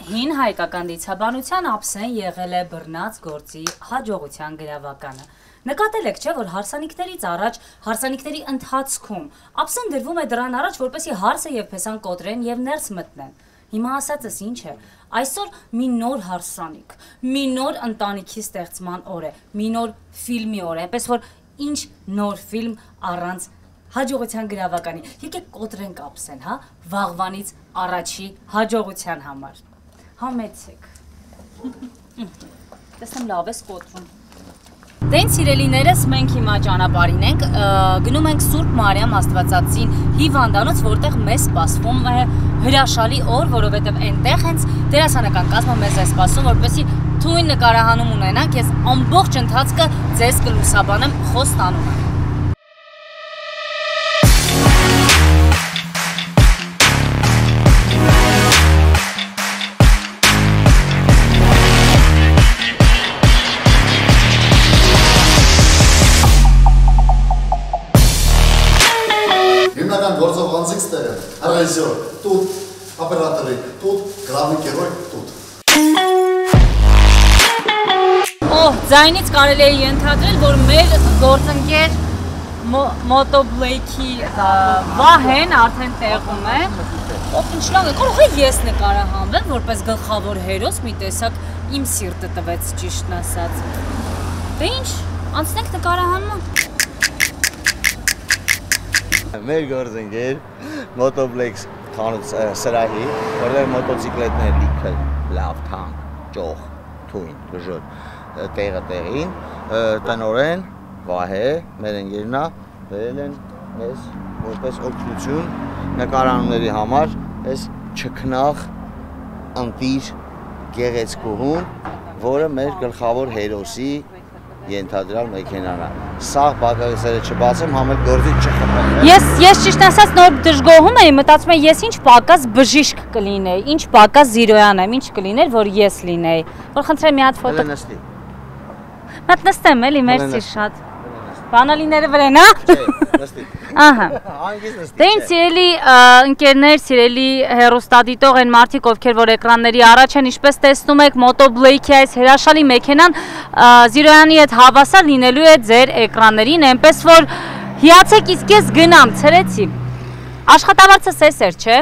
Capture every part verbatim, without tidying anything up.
Հին հայկական դիցաբանության ափսեն եղել է բռնած գործի հաջողության գրավականը։ Նկատել եք, չէ, որ հարսանիքներից առաջ, հարսանիքների ընթացքում ափսեն դրվում է դրան առաջ, որպեսզի հարսը եւ փեսան կոտրեն եւ ներս մտնեն։ Հիմա ասածս ինչ է։ Այսօր մի նոր հարսանիք, մի նոր ընտանիքի ստեղծման օր է, մի նոր ֆիլմի օր է, այնպես որ ինչ նոր ֆիլմ առանց հաջողության գրավականի։ Եկեք կոտրենք ափսեն, հա, վաղվանից առաջի հաջողության համար։ Համեցեք։ Տեսնեմ լավ ես կոտրում։ Դե ինձ սիրելիներս, մենք հիմա ճանապարհին ենք, գնում ենք Սուրբ Մարիամ Աստվածածին հիվանդանոց, որտեղ մեզ սպասվում է հրաշալի օր, որովհետև այնտեղ հենց դերասանական կազմը մեզ է սպասում, որպեսզի թույն նկարահանում ունենանք, ես ամբողջ ընթացքը ձեզ կլուսաբանեմ խոստանում եմ։ Գործով անձիկ ստեղը, ռեժիսոր, տուտ, օպերատորի, տուտ, գրավի կերոյ, տուտ։ Օհ, ձայնից կարելի է ենթադրել, որ մեր գործընկեր մոտոբլեյքի Վահեն արդեն տեղում է։ Ով ինչ լավ է, կարող է ես նկարահանվեմ, որպես գլխավոր հերոս, մի տեսակ իմ սիրտը տվեց ճիշտն ասած։ Դե ինչ, անցնենք նկարահանումը։ Մեր գործընկեր մոտոբլեքս խանութ սրահի, որտեղ մոտոցիկլետներ լիքը լավ թանկ, ճոխ, թույն, բժոտ, տեղը տեղին, տնօրեն, Վահե, մեր ընկերն է, բերել են մեզ որպես օգնություն նկարանումների համար, այս չքնաղ ընտիր գեղեցկուհուն, որը մեր գլխավոր հերոսի ենթադրյալ մեքենան է։ Սաղ բակագեսերը չբացեմ, համել գործից չխփեմ։ Ես ես ճիշտ ասած նոր դժգոհում էի, մտածում եմ ես ինչ պակաս բժիշկ կլինեի, ինչ պակաս զիրոյան եմ, ինչ կլիներ, որ ես լինեի։ Որ խնդրեմ մի հատ ֆոտո։ Նստի։ Մատ նստեմ էլի, մերսի շատ։ Բանալիները վրեն, հա։ Չէ, նստի։ Ահա։ Անգից նստի։ Դե ինձ սիրելի ընկերներ, սիրելի հեռուստադիտող են մարդիկ, ովքեր որ էկրանների առաջ են, ինչպես տեսնում եք, մոտոբլեյքի այս հրաշալի մեքենան Զիրոյանի հետ հավասար լինելու է ձեր էկրաններին, այնպես որ հիացեք, իսկ ես գնամ, ցրեցի։ Աշխատավարձը սես էր, չէ։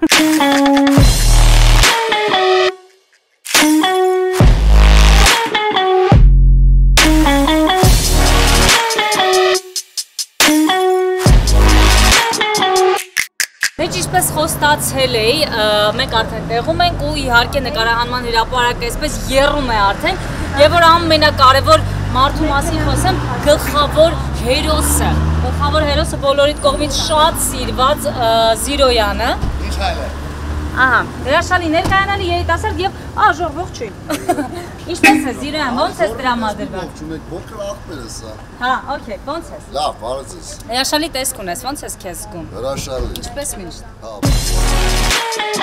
Մեջ ինչպես խոստացել էի, մենք արդեն տեղում ենք ու իհարկե նկարահանման հրապարակը այսպես եռում է արդեն, եւ որ ամենակարևոր մարդու մասին խոսեմ, գլխավոր հերոսը, գլխավոր հերոսը բոլորիդ կողմից շատ սիրված Զիրոյանը։ Ինչ հայլ է։ Ահա, հրաշալի ներկայանալի երիտասարդ եւ աժոր ողջույն։ Ինչպես է Զիրոյան, ո՞նց է տրամադրված։ Ողջույն եք, փոքր աղբեր ես սա։ Հա, օքեյ, ո՞նց ես։ Լավ, բարդ ես։ Հրաշալի տեսք ունես, ո՞նց ես քեզ զգում։ Հրաշալի։ Ինչպես միշտ։ Հա։